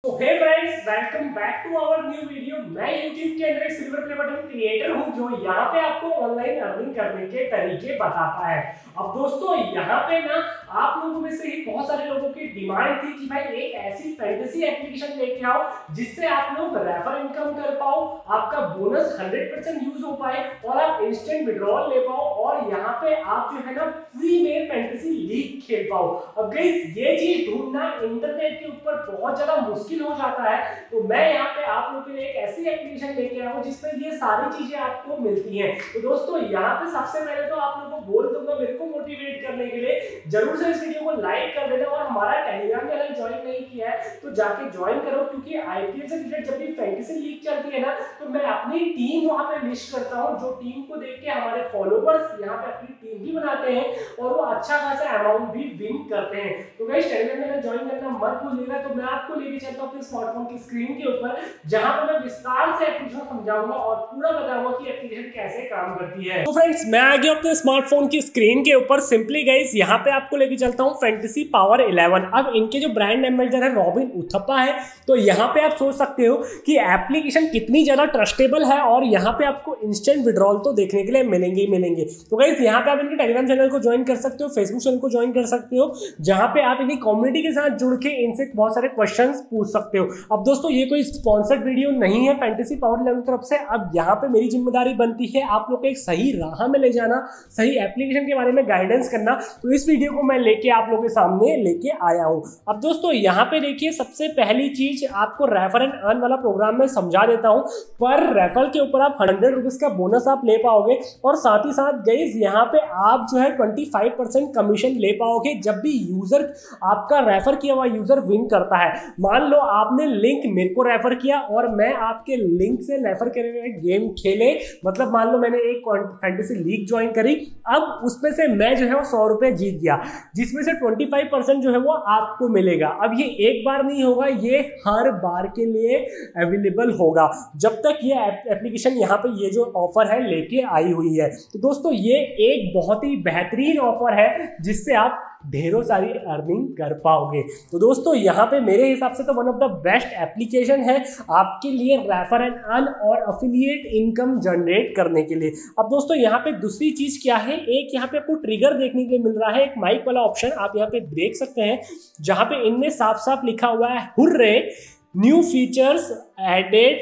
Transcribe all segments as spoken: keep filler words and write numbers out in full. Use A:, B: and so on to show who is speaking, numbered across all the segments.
A: तो hey friends, welcome back to our new video. मैं YouTube के अंदर एक सिल्वर प्ले बटन क्रिएटर हूं जो यहाँ पे आपको ऑनलाइन अर्निंग करने के तरीके बताता है। अब दोस्तों यहाँ पे ना आप लोगों में से ही बहुत सारे लोगों की डिमांड थी कि भाई एक ऐसी फैंटेसी एप्लीकेशन लेके आओ जिससे आप लोग रेफर इनकम कर पाओ, आपका बोनस हंड्रेड परसेंट यूज हो पाए और आप इंस्टेंट विड्रॉल ले पाओ और यहाँ पे आप जो है ना फ्री में फैंटेसी लीग खेल पाओ। अब गाइस ये चीज ढूंढना इंटरनेट के ऊपर बहुत ज्यादा मुश्किल हो जाता है, तो मैं यहाँ पे आप लोगों के लिए एक ऐसी एप्लीकेशन लेके आया हूँ जिसमें ये सारी चीजें आपको मिलती हैं। तो दोस्तों यहाँ पे सबसे पहले तो आप लोगों को बोल दूंगा मेरे को मोटिवेट करने के लिए जरूर से इस वीडियो को लाइक कर देना और हमारा टेलीग्राम चैनल ज्वाइन नहीं किया है तो जाके ज्वाइन करो, क्योंकि आईपीएल से रिलेटेड जब भी फैंटेसी लीग चलती है ना तो मैं अपनी टीम वहां पे लिस्ट करता हूँ, जो टीम को देख के हमारे फॉलोवर्स यहाँ पे अपनी टीम भी बनाते हैं और वो अच्छा खासा अमाउंट भी विन करते हैं। तो गाइस टेलीग्राम चैनल ज्वाइन करना मत भूलिएगा। तो मैं आपको लेके चलता हूँ अपने स्मार्टफोन की स्क्रीन के ऊपर जहां पर मैं विस्तार से एप्लीकेशन समझाऊंगा और पूरा बताऊंगा कि एप्लीकेशन कैसे काम करती है। तो फ्रेंड्स मैं आ गया अपने स्मार्टफोन की स्क्रीन के ऊपर। सिंपली गाइस यहाँ पे आपको लेके चलता हूँ फैंटेसी पावर इलेवन। अब इनके जो ब्रांड एम्बेसडर है रॉबिन उथप्पा है, तो यहाँ पे आप सोच सकते हो कि एप्लीकेशन कितनी ज्यादा ट्रस्टेबल है और यहाँ पे आपको इंस्टेंट विड्रॉल तो देखने के लिए मिलेंगे ही मिलेंगे। तो गाइस यहाँ पे आप इनके टेलीग्राम चैनल को ज्वाइन कर सकते हो, फेसबुक चैनल को ज्वाइन कर सकते हो, जहां पे आप इनकी कम्युनिटी के साथ जुड़ के इनसे बहुत सारे क्वेश्चंस पूछ सकते हो। अब दोस्तों ये कोई स्पॉन्सर्ड वीडियो नहीं है फैंटेसी पावर इलेवन की तरफ से। अब यहाँ पे मेरी जिम्मेदारी बनती है आप लोग को एक सही राह में ले जाना, सही एप्लीकेशन के बारे में गाइडेंस करना। तो इस वीडियो को मैं लेके आप लोगों के सामने लेके आया हूँ। अब दोस्तों यहाँ पे देखिए सबसे पहली चीज आपको रेफर एंड अर्न वाला प्रोग्राम में समझा देता हूँ। पर रेफर के ऊपर आप हंड्रेड रुपीज का बोनस आप ले पाओगे और साथ ही साथ गाइस यहाँ पे आप जो है ट्वेंटी फाइव परसेंट कमीशन ले पाओगे जब भी यूजर आपका रेफर किया हुआ यूजर विन करता है। मान लो आपने लिंक मेरे को रेफर किया और मैं आपके लिंक से रेफर करे हुए गेम खेले, मतलब मान लो मैंने एक फैंटेसी लीग ज्वाइन करी, अब उसमें से मैं जो है वो सौ रुपए जीत गया, जिसमें से पच्चीस परसेंट जो है वो आपको मिलेगा। अब ये एक बार नहीं होगा, ये हर बार के लिए अवेलेबल होगा जब तक ये एप्लीकेशन यहाँ पे ये जो ऑफर है लेके आई हुई है। तो दोस्तों ये एक बहुत ही बेहतरीन ऑफर है जिससे आप ढेरों सारी अर्निंग कर पाओगे। तो दोस्तों यहाँ पे मेरे हिसाब से तो one of the best application है आपके लिए रेफर एंड अर्न और अफिलिएट इनकम जनरेट करने के लिए। अब दोस्तों यहाँ पे दूसरी चीज क्या है, एक यहाँ पे आपको ट्रिगर देखने के लिए मिल रहा है, एक माइक वाला ऑप्शन आप यहाँ पे देख सकते हैं जहां पे इनमें साफ साफ लिखा हुआ है hurray new features added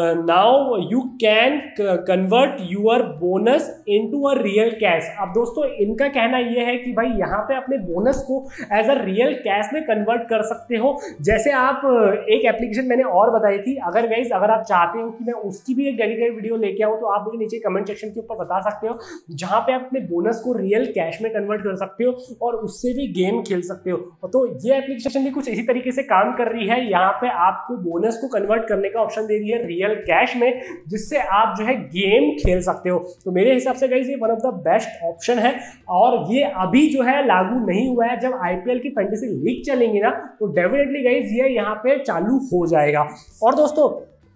A: now you can convert your bonus into a real cash. अब दोस्तों इनका कहना यह है कि भाई यहाँ पे अपने बोनस को एज अ रियल कैश में कन्वर्ट कर सकते हो। जैसे आप एक एप्लीकेशन मैंने और बताई थी, अगर गाइस अगर आप चाहते हो कि मैं उसकी भी एक डेडिकेटेड वीडियो लेके आऊँ तो आप मुझे नीचे कमेंट सेक्शन के ऊपर बता सकते हो, जहाँ पे आप अपने बोनस को रियल कैश में कन्वर्ट कर सकते हो और उससे भी गेम खेल सकते हो। तो ये एप्लीकेशन भी कुछ इसी तरीके से काम कर रही है, यहाँ पे आपको बोनस को कन्वर्ट करने का ऑप्शन दे रही है रियल कैश में, जिससे आप जो है गेम खेल सकते हो। तो मेरे हिसाब से गाइस ये one of the best option है और ये अभी जो है लागू नहीं हुआ है। जब आईपीएल की फैंटेसी लीग चलेंगी ना तो डेफिनेटली गाइस ये यहाँ पे चालू हो जाएगा। और दोस्तों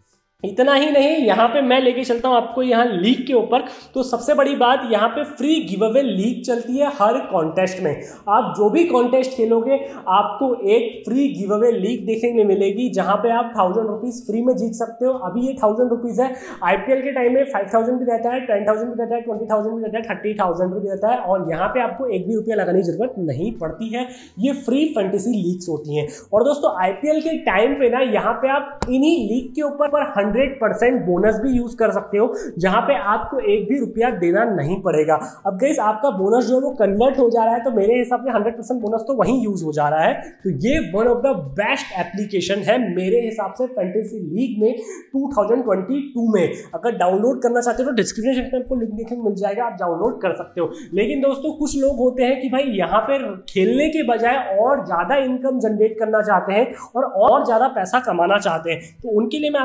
A: इतना ही नहीं, यहाँ पे मैं लेके चलता हूँ आपको यहाँ लीग के ऊपर। तो सबसे बड़ी बात यहाँ पे फ्री गिव अवे लीग चलती है हर कॉन्टेस्ट में। आप जो भी कॉन्टेस्ट खेलोगे आपको एक फ्री गिव अवे लीग देखने को मिलेगी जहाँ पे आप थाउजेंड रुपीज फ्री में जीत सकते हो। अभी ये थाउजेंड रुपीज है, आईपीएल के टाइम में फाइव थाउजेंड भी रहता है, टेन थाउजेंड भी रहता है, ट्वेंटी थाउजेंड भी रहता है, थर्टी थाउजेंड भी रहता है और यहाँ पे आपको एक भी रुपया लगाने की जरूरत नहीं पड़ती है। ये फ्री फैंटेसी लीग्स होती हैं। और दोस्तों आईपीएल के टाइम पे ना यहाँ पे आप इन्हीं लीग के ऊपर पर हंड्रेड परसेंट बोनस भी यूज कर सकते हो, जहां पे आपको एक भी रुपया देना नहीं पड़ेगा। अब गाइस आपका बोनस जो है वो कन्वर्ट हो जा रहा है, तो मेरे हिसाब से हंड्रेड परसेंट बोनस तो वहीं यूज हो जा रहा है। तो ये one of the best application है मेरे हिसाब से फैंटेसी लीग में टू थाउजेंड ट्वेंटी टू में। अगर डाउनलोड करना चाहते हो तो डिस्क्रिप्शन सेक्शन में आपको लिंक देखने को मिल जाएगा, आप डाउनलोड कर सकते हो। लेकिन दोस्तों कुछ लोग होते हैं कि भाई यहाँ पे खेलने के बजाय और ज्यादा इनकम जनरेट करना चाहते हैं और और ज्यादा पैसा कमाना चाहते हैं, तो उनके लिए मैं आपको लेके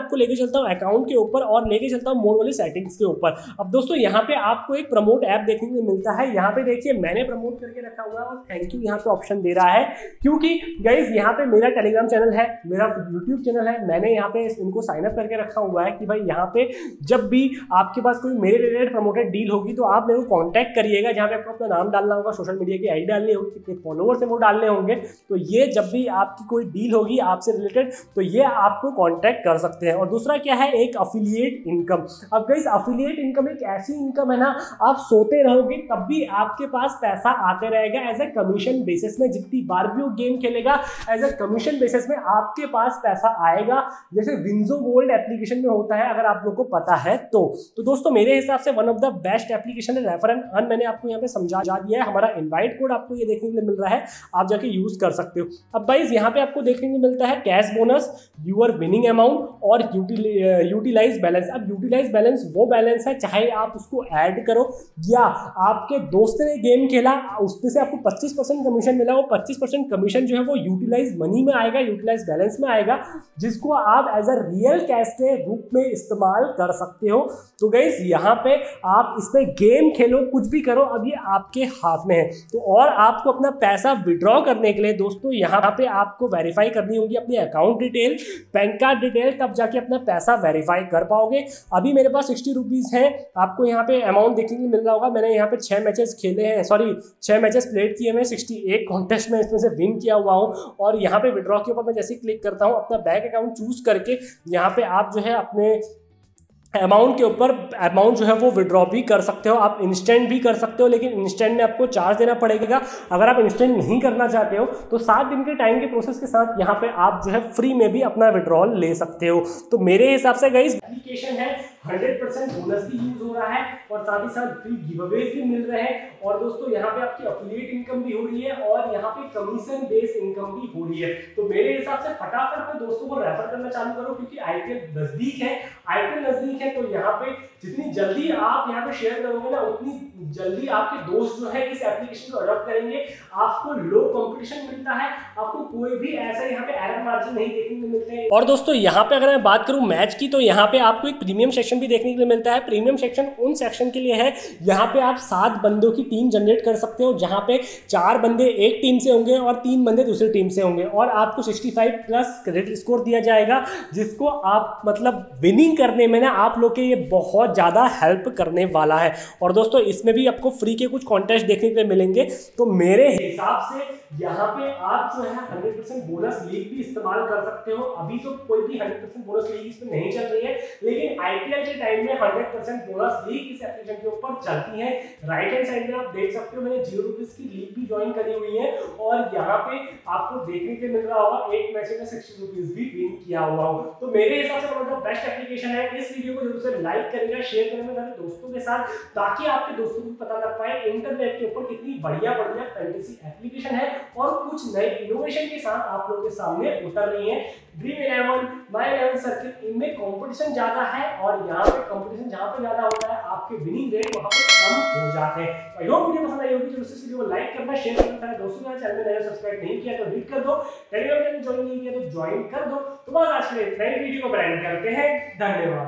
A: चलता हूँ अकाउंट के ऊपर और लेके चलता हूँ मोर वाली सेटिंग्स के ऊपर। अब दोस्तों यहाँ पे आपको एक प्रमोट ऐप देखने को मिलता है। यहाँ पे देखिए मैंने प्रमोट करके रखा हुआ है और थैंक यू यहाँ पे ऑप्शन दे रहा है, क्योंकि गाइज यहाँ पे मेरा टेलीग्राम चैनल है, मेरा यूट्यूब चैनल है, मैंने यहाँ पे इनको साइन अप करके रखा हुआ है कि भाई यहाँ पे जब भी आपके पास कोई मेरे रिलेटेड प्रमोटेड डील होगी तो आप मेरे को कॉन्टैक्ट करिएगा, जहाँ पे आपको अपना नाम डालना होगा, सोशल मीडिया की आई डी डालनी होगी, कितने फॉलोवर्स है वो डालने होंगे। तो ये जब भी आपकी कोई डील होगी आपसे रिलेटेड तो ये आपको कॉन्टैक्ट कर सकते हैं। और दूसरा क्या है, एक अफिलिएट इनकम। अब गाइस अफिलिएट इनकम एक ऐसी इनकम है ना, आप सोते रहोगे तब भी आपके पास पैसा आते रहेगा एज ए कमीशन बेसिस में। जितनी बार भी वो गेम खेलेगा एज ए कमीशन बेसिस में आपके पास पैसा आएगा, जैसे विंजो गोल्ड एप्लीकेशन में होता है, अगर आप लोग को पता है तो। तो दोस्तों मेरे हिसाब से one of the best application है रेफर एंड अर्न। मैंने आपको यहाँ पे समझा दिया है, हमारा इनवाइट कोड आपको ये देखने को मिल रहा है, आप जाके यूज कर सकते हो। अब गाइस यहाँ पे आपको देखने को मिलता है cash bonus, your winning amount और यूटिलाइज बैलेंस। अब यूटिलाइज बैलेंस वो बैलेंस है, चाहे आप उसको ऐड करो या आपके दोस्त ने गेम खेला उसमें से आपको पच्चीस परसेंट कमीशन मिला, वो पच्चीस परसेंट कमीशन जो है वो यूटिलाइज मनी में आएगा, यूटिलाइज बैलेंस में आएगा, जिसको आप एज अ रियल कैश के रूप में इस्तेमाल कर सकते हो। तो गाइस यहाँ पे आप इसमें गेम खेलो, कुछ भी करो, अब ये आपके हाथ में है। तो और आपको अपना पैसा विड्रॉ करने के लिए दोस्तों यहाँ पे आपको वेरीफाई करनी होगी अपनी account detail, PAN card detail, तब जाके अपना पैसा वेरीफाई कर पाओगे। अभी मेरे पास सिक्सटी रुपीज़ है, आपको यहाँ पे अमाउंट देखने को मिल रहा होगा। मैंने यहाँ पे छः मैचेस खेले हैं, सॉरी छः मैचेस प्लेड किए हैं, सिक्सटी एट कॉन्टेस्ट में इसमें से विन किया हुआ हूँ। और यहाँ पे विड्रॉ के ऊपर मैं जैसे ही क्लिक करता हूँ अपना बैंक अकाउंट चूज करके यहाँ पे आप जो है अपने अमाउंट के ऊपर अमाउंट जो है वो विड्रॉ भी कर सकते हो। आप इंस्टेंट भी कर सकते हो, लेकिन इंस्टेंट में आपको चार्ज देना पड़ेगा। अगर आप इंस्टेंट नहीं करना चाहते हो तो सात दिन के टाइम के प्रोसेस के साथ यहाँ पे आप जो है फ्री में भी अपना विड्रॉल ले सकते हो। तो मेरे हिसाब से गाइस एप्लीकेशन है, हंड्रेड परसेंट बोनस भी यूज हो रहा है और साथ ही साथ फ्री गिवअवेज भी मिल रहे हैं। और दोस्तों यहाँ पे आपकी एफिलिएट इनकम भी हो रही है और यहाँ पे कमीशन बेस्ड इनकम भी हो रही है। तो मेरे हिसाब से फटाफट में दोस्तों को रेफर करना चालू करो, क्योंकि आईपीएल नजदीक है, आईपीएल नजदीक है तो यहाँ पे जितनी जल्दी आप यहाँ पे शेयर करोगे ना उतनी जल्दी आपके दोस्त जो है इस एप्लीकेशन को अडॉप्ट करेंगे। आपको लो कंपटीशन मिलता है, आपको कोई भी ऐसा यहाँ पे एरर मार्जिन नहीं देखने को मिलते हैं। और दोस्तों यहाँ पे अगर मैं बात करूँ मैच की तो यहाँ पे आपको एक प्रीमियम सेक्शन भी देखने को मिलता है। प्रीमियम सेक्शन उन सेक्शन के लिए है यहाँ पे आप सात बंदों की टीम जनरेट कर सकते हो, जहाँ पे चार बंदे एक टीम से होंगे और तीन बंदे दूसरी टीम से होंगे और आपको sixty five plus credit score दिया जाएगा, जिसको आप मतलब विनिंग करने में ना आप लोग के ये बहुत ज़्यादा हेल्प करने वाला है। और दोस्तों इसमें भी आपको फ्री के कुछ कॉन्टेस्ट देखने को मिलेंगे। तो मेरे हिसाब से यहाँ पे आप जो है हंड्रेड परसेंट बोनस लीग भी इस्तेमाल कर सकते हो। अभी तो कोई भी हंड्रेड परसेंट बोनस लीग इसमें नहीं चल रही है, लेकिन आईपीएल के टाइम में हंड्रेड परसेंट बोनस लीग इस एप्लीकेशन के ऊपर चलती है। राइट हैंड साइड में आप देख सकते हो मैंने जीरो रुपीज की लीग भी ज्वाइन करी हुई है और यहाँ पे आपको देखने को मिल रहा होगा एक मैच में सिक्सटी रुपीज भी विन किया हुआ हो। तो मेरे हिसाब से मतलब बेस्ट एप्लीकेशन है। इस वीडियो को जरूर से लाइक करेगा, शेयर करेगा अपने दोस्तों के साथ, ताकि आपके दोस्तों को पता लग पाए इंटरनेट के ऊपर कितनी बढ़िया बढ़िया फैंटेसी एप्लीकेशन है और कुछ नए इनोवेशन के साथ आप लोगों के सामने उतर रही है। Dream Eleven, My Eleven Circle, इनमें कंपटीशन ज्यादा है और यहाँ पे कंपटीशन जहाँ पे ज्यादा होता है आपके विनिंग रेट वहाँ पे कम हो जाते हैं। आई होप वीडियो पसंद आई होगी, तो इस वीडियो को लाइक करना, शेयर करना, दोस्तों के चैनल में नए सब्सक्राइब नहीं किया तो हिट कर दो, टेलीग्राम चैनल ज्वाइन नहीं किया तो ज्वाइन कर दो। तो बस आज के लिए नई वीडियो को ब्रांड करते हैं। धन्यवाद।